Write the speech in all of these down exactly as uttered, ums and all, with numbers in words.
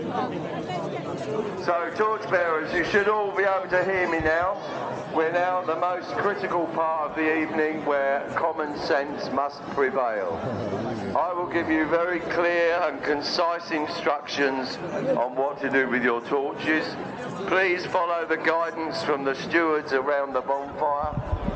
So, torchbearers, you should all be able to hear me now. We're now at the most critical part of the evening where common sense must prevail. I will give you very clear and concise instructions on what to do with your torches. Please follow the guidance from the stewards around the bonfire.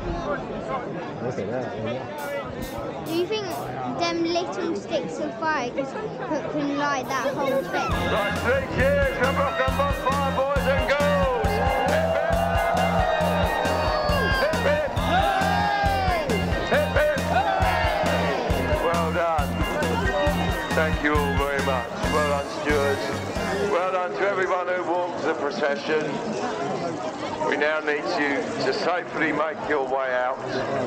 Do you think them little sticks of fire can, can light that whole thing? Right, three cheers for Brockham Bonfire, boys and girls! Hip hip! Hip hip! Well done. Thank you all very much. Well done, stewards. Well done to everyone who walked the procession. We now need you to safely make your way out.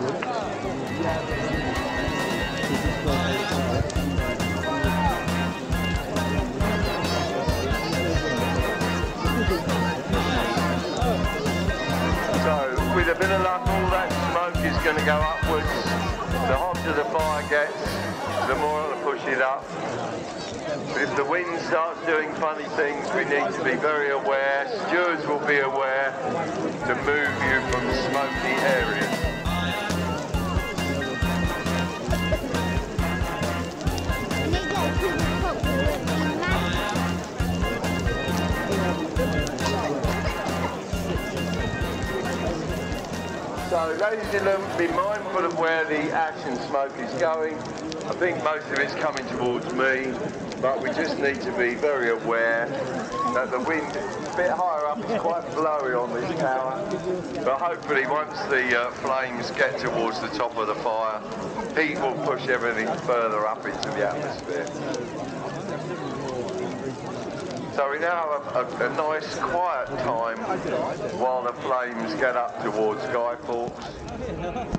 So, with a bit of luck, all that smoke is going to go upwards. The hotter the fire gets, the more it'll push it up. But if the wind starts doing funny things, we need to be very aware. Stewards will be aware to move you from smoky areas. So, ladies and gentlemen, be mindful of where the ash and smoke is going. I think most of it's coming towards me, but we just need to be very aware that the wind a bit higher up is quite blowy on this tower. But hopefully once the uh, flames get towards the top of the fire, heat will push everything further up into the atmosphere. So we now have a, a nice quiet time while the flames get up towards Guy Fawkes.